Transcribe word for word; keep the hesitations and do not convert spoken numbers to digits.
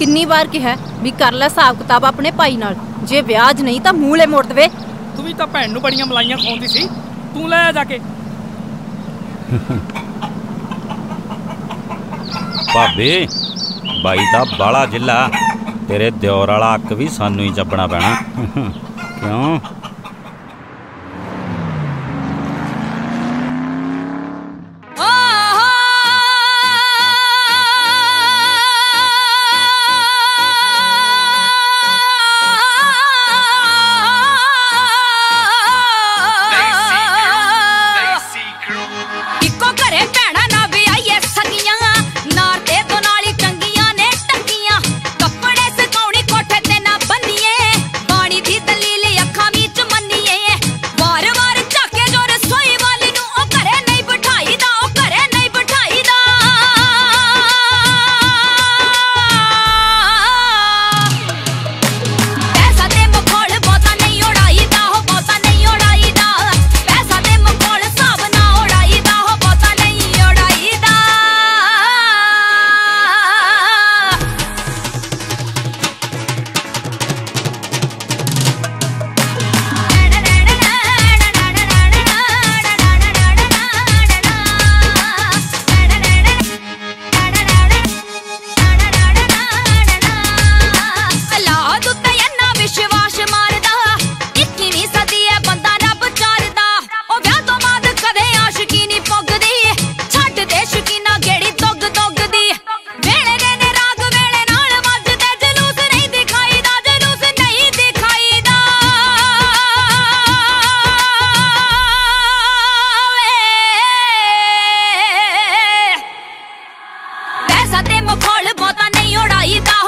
किन्नी बार कहा भी कर लै हिसाब किताब अपने भाई नाल, जे ब्याज नहीं तो मूँह ले मोड़ दे। तू भी तो भैन नूं बड़ियां मलाइयां खाउंदी सी, तू ले आ जाके। भाभी बाई दा बाला जिला, तेरे दिओर वाला अक भी सानू ही चबना पैना। क्यों मखौल बहुता नहीं उड़ाई दा।